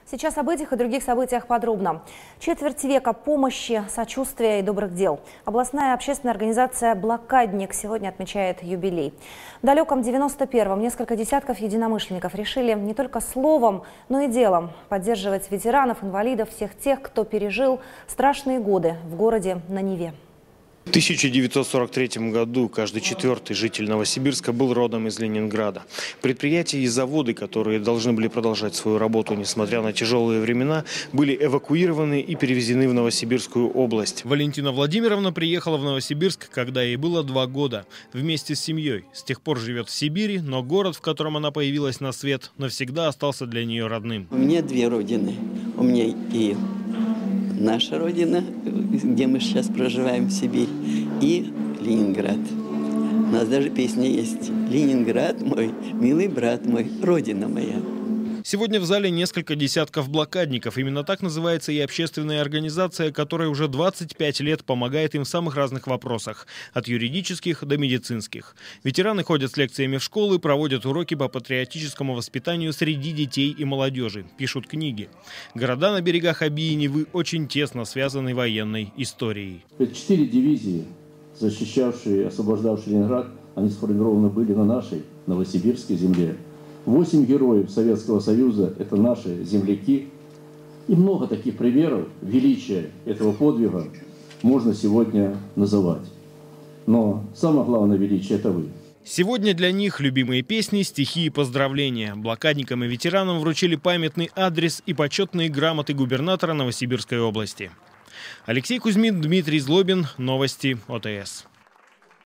Сейчас об этих и других событиях подробно. Четверть века помощи, сочувствия и добрых дел. Областная общественная организация «Блокадник» сегодня отмечает юбилей. В далеком 91-м несколько десятков единомышленников решили не только словом, но и делом поддерживать ветеранов, инвалидов, всех тех, кто пережил страшные годы в городе на Неве. В 1943 году каждый четвертый житель Новосибирска был родом из Ленинграда. Предприятия и заводы, которые должны были продолжать свою работу, несмотря на тяжелые времена, были эвакуированы и перевезены в Новосибирскую область. Валентина Владимировна приехала в Новосибирск, когда ей было 2 года, вместе с семьей. С тех пор живет в Сибири, но город, в котором она появилась на свет, навсегда остался для нее родным. У меня 2 родины. У меня и наша родина, где мы сейчас проживаем, в Сибирь, и Ленинград. У нас даже песня есть: «Ленинград мой, милый брат мой, родина моя». Сегодня в зале несколько десятков блокадников. Именно так называется и общественная организация, которая уже 25 лет помогает им в самых разных вопросах, от юридических до медицинских. Ветераны ходят с лекциями в школы, проводят уроки по патриотическому воспитанию среди детей и молодежи, пишут книги. Города на берегах Оби и Невы очень тесно связаны военной историей. 4 дивизии, защищавшие, освобождавшие Ленинград, они сформированы были на нашей новосибирской земле. 8 героев Советского Союза – это наши земляки. И много таких примеров величия этого подвига можно сегодня называть. Но самое главное величие – это вы. Сегодня для них любимые песни, стихи и поздравления. Блокадникам и ветеранам вручили памятный адрес и почетные грамоты губернатора Новосибирской области. Алексей Кузьмин, Дмитрий Злобин. Новости ОТС.